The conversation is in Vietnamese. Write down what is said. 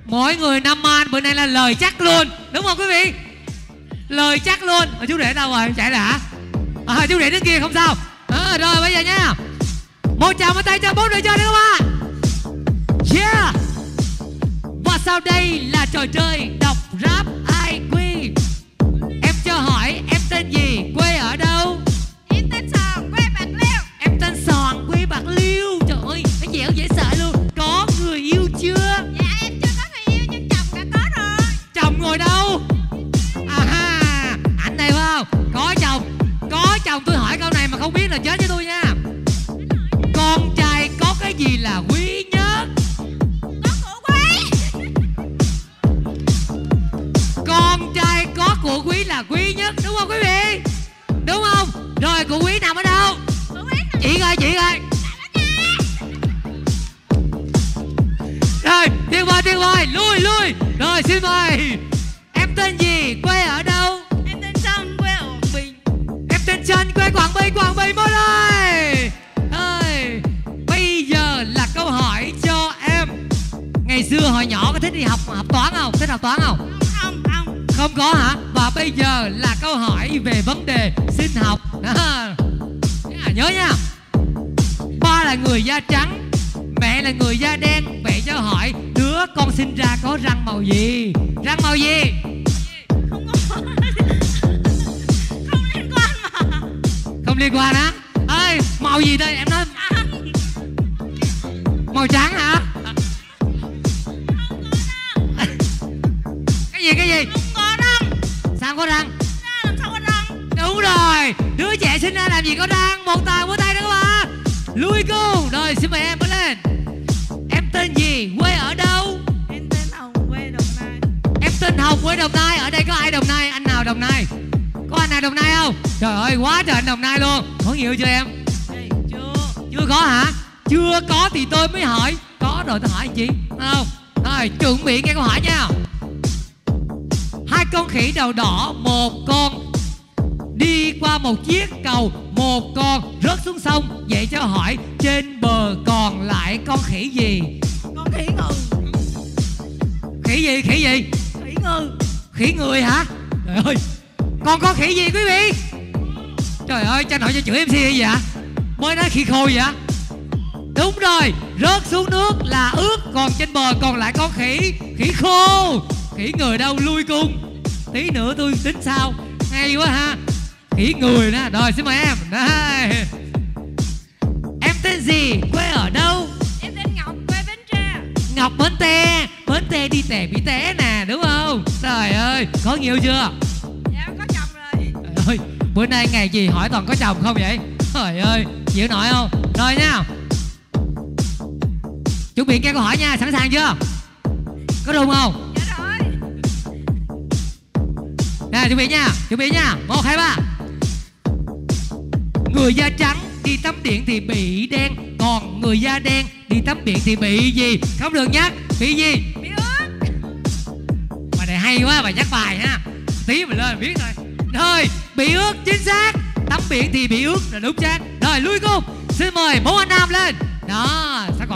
Mỗi người 5 man, bữa nay là lời chắc luôn. Đúng không quý vị? Lời chắc luôn. Chú Rể đâu rồi? Chạy đã. Chú Rể đứng kia không sao. Rồi bây giờ nha. Một chào một tay cho 4 đội chơi được không ạ? Yeah. Và sau đây là trò chơi đọc rap IQ. Em cho hỏi em tên gì, quê ở đâu? Em tên Sòn, quê Bạc Liêu. Em tên Sòn, quê Bạc Liêu. Trời ơi, nó dẻo dễ sợ luôn. Có người yêu chưa? Dạ em chưa có người yêu nhưng chồng đã có rồi. Chồng ngồi đâu? Anh này phải không? Có chồng. Có chồng, tôi hỏi câu này mà không biết là chết với tôi nha. Con trai có cái gì là quý nhất? Có của quý. Con trai có của quý là quý nhất, đúng không quý vị? Đúng không? Rồi của quý nằm ở đâu? Của quý nằm... Chị ơi, chị ơi. Rồi, tuyệt vời, lui. Rồi, xin mời. Em tên gì, quê ở đâu? Em tên Sơn, quê ở Quảng Bình. Em tên Sơn, quê Quảng Bình mới đây. Rồi, bây giờ là câu hỏi cho em. Ngày xưa hồi nhỏ có thích đi học toán không? Thích học toán không? Không. Không có hả? Và bây giờ là câu hỏi về vấn đề sinh học. Nhớ nha. Ba là người da trắng, mẹ là người da đen. Vậy cho hỏi đứa con sinh ra có răng màu gì? Răng màu gì? Không có. Không liên quan mà. Không liên quan hả? Ê, màu gì đây? Em nói màu trắng hả? Cái gì? Không có răng. Sao không có răng? Làm sao có răng? Đúng rồi, đứa trẻ sinh ra làm gì có răng? Một tay đó các bạn. Lui cung. Rồi xin mời em bước lên. Em tên gì? Quê ở đâu? Em tên Hồng, quê Đồng Nai. Em tên Hồng, quê Đồng Nai. Ở đây có ai Đồng Nai? Anh nào Đồng Nai? Có anh nào Đồng Nai không? Trời ơi, quá trời anh Đồng Nai luôn. Có nhiều chưa em? Chưa có hả? Chưa có thì tôi mới hỏi. Có rồi tôi hỏi anh chị. Không? Rồi, chuẩn bị nghe câu hỏi nha. Hai con khỉ đầu đỏ, một con đi qua một chiếc cầu, một con rớt xuống sông. Vậy cho hỏi trên bờ còn lại con khỉ gì? Con khỉ ngừ. Khỉ gì? Khỉ ngừ. Khỉ người hả? Trời ơi, còn con khỉ gì quý vị? Trời ơi, cho nội cho chửi MC hay gì ạ? Mới nói khỉ khô vậy? Đúng rồi, rớt xuống nước là ướt, còn trên bờ còn lại con khỉ khô. Khỉ người đâu? Lui cung. Tí nữa tôi tính sau. Hay quá ha. Khỉ người nè. Rồi xin mời em. Đây. Em tên gì? Quê ở đâu? Em tên Ngọc, quê Bến Tre. Ngọc Bến Tre đi tè bị té nè, đúng không? Trời ơi, có nhiều chưa? Dạ có chồng rồi. Trời ơi, bữa nay ngày gì hỏi toàn có chồng không vậy? Trời ơi, chịu nổi không? Rồi nha. Chuẩn bị nghe câu hỏi nha, sẵn sàng chưa? Có đúng không? Dạ rồi. Nè, chuẩn bị nha. 1, 2, 3. Người da trắng đi tắm biển thì bị đen, còn người da đen đi tắm biển thì bị gì? Không được nhắc. Bị gì? Bị ướt. Bài này hay quá, bài nhắc bài ha. Tí mình lên biết thôi. Rồi, bị ướt chính xác. Tắm biển thì bị ướt là đúng chắc. Rồi, lui cung. Xin mời 4 anh nam lên. Đó,